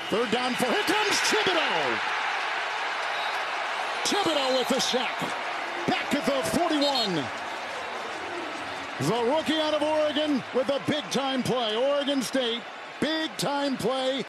Third down for, here comes Thibodeaux. Thibodeaux with the sack. Back at the 41. The rookie out of Oregon with a big-time play. Oregon State, big-time play.